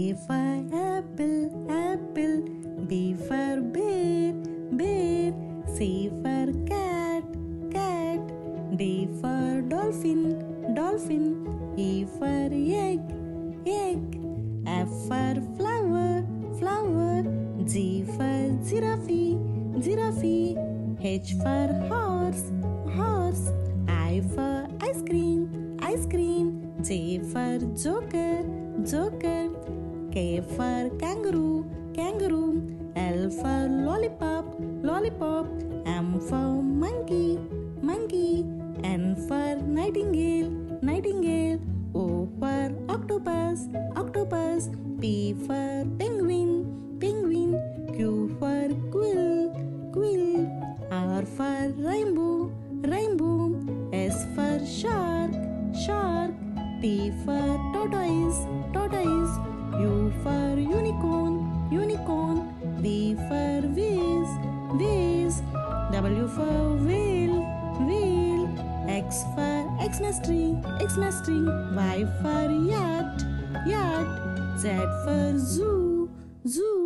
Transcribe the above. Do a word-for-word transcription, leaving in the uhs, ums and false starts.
A for apple, apple. B for bear, bear. C for cat, cat. D for dolphin, dolphin. E for egg, egg. F for flower, flower. G for giraffe, giraffe. H for horse, horse. I for ice cream, ice cream. J for joker, joker. K for kangaroo, kangaroo. L for lollipop, lollipop. M for monkey, monkey. N for nightingale, nightingale. O for octopus, octopus. P for penguin, penguin. Q for quill, quill. R for rainbow, rainbow. S for shark, shark. T for tortoise, tortoise. U for unicorn, unicorn. V for vase, vase. W for whale, whale. X for Xmas tree, Xmas tree. Y for yacht, yacht. Z for zoo, zoo.